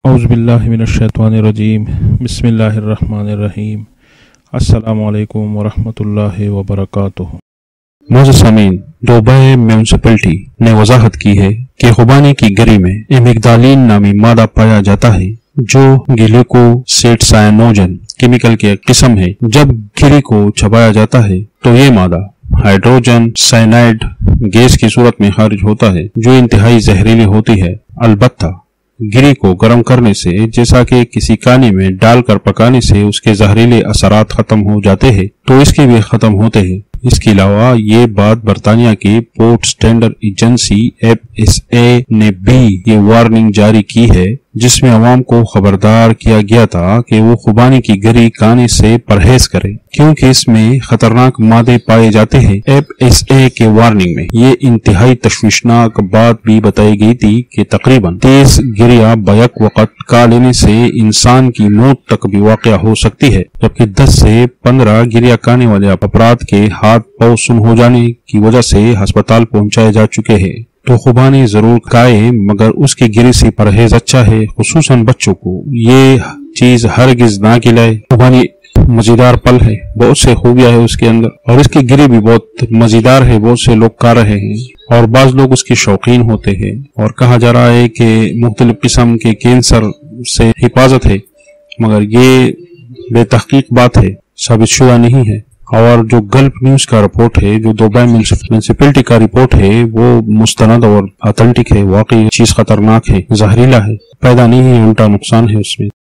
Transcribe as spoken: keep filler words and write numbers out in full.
औज़ुबिल्लाहिमिनश्शैतानिर्रजीम बिस्मिल्लाहिर्रहमानिर्रहीम अस्सलामु अलैकुम वरहमतुल्लाहि वबरकातुहू। मोअज़्ज़िज़ सामीन, दुबई म्यूनिसिपैलिटी ने वजाहत की है कि खुबानी की गरी में एमिग्डालिन नामी मादा पाया जाता है जो ग्लूकोसेट्साइनोजन केमिकल की एक किस्म है। जब गिरी को चबाया जाता है तो ये मादा हाइड्रोजन साइनाइड गैस की सूरत में खारिज होता है जो इंतहाई जहरीली होती है। अलबत्ता गिरी को गर्म करने से, जैसा कि किसी कानी में डालकर पकाने से उसके जहरीले असरात खत्म हो जाते हैं तो इसके भी खत्म होते हैं। इसके अलावा ये बात बरतानिया की पोर्ट standard agency F S A ने भी ये वार्निंग जारी की है जिसमें अवाम को खबरदार किया गया था कि वो खुबानी की गरी खाने से परहेज करें क्योंकि इसमें खतरनाक मादे पाए जाते हैं। एफ एस ए के वार्निंग में ये इंतहाई तशवीशनाक बात भी बताई गई थी कि तकरीबन तेज गिरिया बैक वक्त खा लेने से इंसान की मौत तक भी वाक़या हो सकती है, जबकि दस से पंद्रह गिरिया खाने वाले अपराध के हाथ पांव सुन हो जाने की वजह से अस्पताल पहुंचाए जा चुके हैं। तो खुबानी जरूर खाए मगर उसकी गिरी से परहेज अच्छा है, खुसूसन बच्चों को ये चीज हरगिज ना खिलाए। खुबानी मजेदार फल है, बहुत से खूबियां है उसके अंदर और इसकी गिरी भी बहुत मजेदार है। बहुत से लोग खा रहे हैं और बाज लोग उसके शौकीन होते हैं और कहा जा रहा है कि मुख्तलिफ किस्म के कैंसर से हिफाजत है, मगर ये बेतहकीक बात है, साबित शुदा नहीं है। और जो गल्फ न्यूज का रिपोर्ट है, जो दुबई म्यूनिसिपैलिटी का रिपोर्ट है, वो मुस्तनद और ऑथेंटिक है। वाकई चीज खतरनाक है, जहरीला है, पैदा नहीं है, उल्टा नुकसान है उसमें।